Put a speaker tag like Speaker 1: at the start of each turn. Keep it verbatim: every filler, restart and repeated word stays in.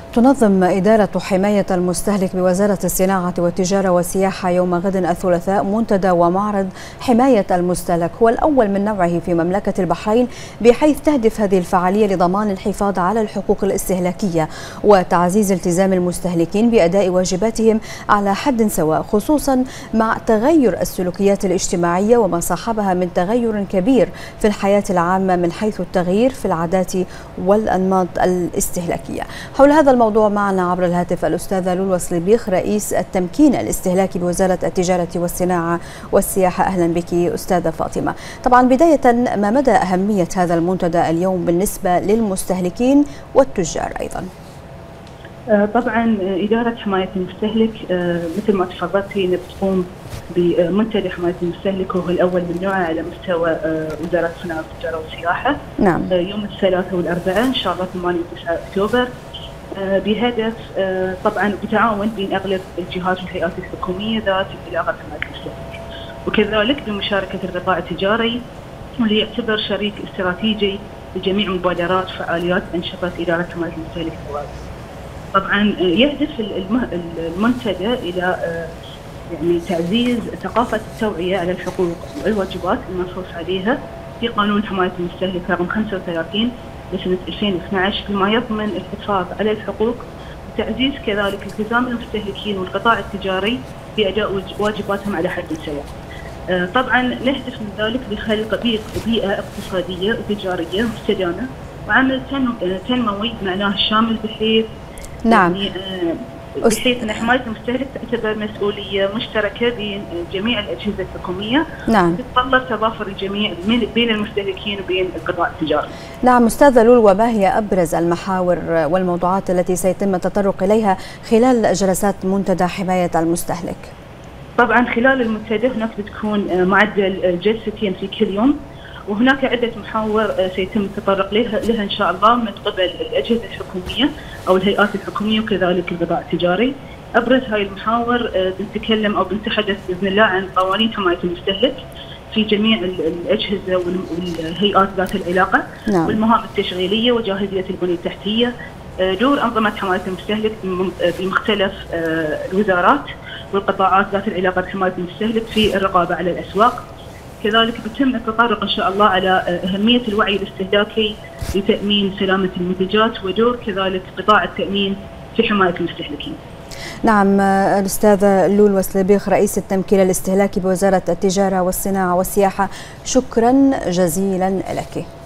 Speaker 1: تنظم إدارة حماية المستهلك بوزارة الصناعة والتجارة والسياحة يوم غد الثلاثاء منتدى ومعرض حماية المستهلك، هو الأول من نوعه في مملكة البحرين، بحيث تهدف هذه الفعالية لضمان الحفاظ على الحقوق الاستهلاكية وتعزيز التزام المستهلكين بأداء واجباتهم على حد سواء، خصوصا مع تغير السلوكيات الاجتماعية وما صاحبها من تغير كبير في الحياة العامة من حيث التغيير في العادات والأنماط الاستهلاكية. حول هذا الموضوع معنا عبر الهاتف الأستاذة لولو صليبيخ، رئيس التمكين الاستهلاكي بوزارة التجارة والصناعة والسياحة. أهلا بك أستاذة فاطمة. طبعا بداية، ما مدى أهمية هذا المنتدى اليوم بالنسبة للمستهلكين والتجار أيضا؟
Speaker 2: طبعا إدارة حماية المستهلك مثل ما تفضلتي بتقوم بمنتدى حماية المستهلك، وهو الأول من نوعه على مستوى وزارة الصناعة والتجارة والسياحة.
Speaker 1: نعم.
Speaker 2: يوم الثلاثاء والأربعاء إن شاء الله ثمانية وتسعة أكتوبر، بهدف طبعا بتعاون بين اغلب الجهات والهيئات الحكوميه ذات العلاقه بحمايه المستهلك، وكذلك بمشاركه القطاع التجاري واللي يعتبر شريك استراتيجي لجميع مبادرات وفعاليات انشطه اداره حمايه المستهلك. طبعا يهدف المنتدى الى يعني تعزيز ثقافه التوعيه على الحقوق والواجبات المنصوص عليها في قانون حمايه المستهلك رقم خمسة وثلاثين لسنة ألفين واثني عشر، بما يضمن الحفاظ على الحقوق وتعزيز كذلك التزام المستهلكين والقطاع التجاري بأداء واجباتهم على حد سواء. طبعا نهدف من ذلك لخلق بيئة اقتصادية وتجارية مستدامة وعمل تنموي معناه الشامل، بحيث
Speaker 1: نعم
Speaker 2: يعني بحيث ان حمايه المستهلك تعتبر مسؤوليه مشتركه بين جميع الاجهزه الحكوميه.
Speaker 1: نعم.
Speaker 2: تتطلب تضافر الجميع بين المستهلكين وبين القطاع التجاري.
Speaker 1: نعم استاذه لولو، وما هي ابرز المحاور والموضوعات التي سيتم التطرق اليها خلال جلسات منتدى حمايه المستهلك؟
Speaker 2: طبعا خلال المنتدى هناك بتكون معدل جلستين في كل يوم، وهناك عدة محاور سيتم التطرق لها لها إن شاء الله من قبل الأجهزة الحكومية أو الهيئات الحكومية وكذلك القطاع التجاري. أبرز هاي المحاور بنتكلم أو بنتحدث بإذن الله عن قوانين حماية المستهلك في جميع الأجهزة والهيئات ذات العلاقة.
Speaker 1: نعم.
Speaker 2: والمهام التشغيلية وجاهزية البنية التحتية، دور أنظمة حماية المستهلك بمختلف الوزارات والقطاعات ذات العلاقة بحماية المستهلك في الرقابة على الأسواق. كذلك بيتم التطرق ان شاء الله على اهميه الوعي الاستهلاكي لتامين سلامه المنتجات، ودور كذلك قطاع التامين في حمايه المستهلكين.
Speaker 1: نعم الاستاذه لولو صليبيخ، رئيس التمكين الاستهلاكي بوزاره التجاره والصناعه والسياحه، شكرا جزيلا لك.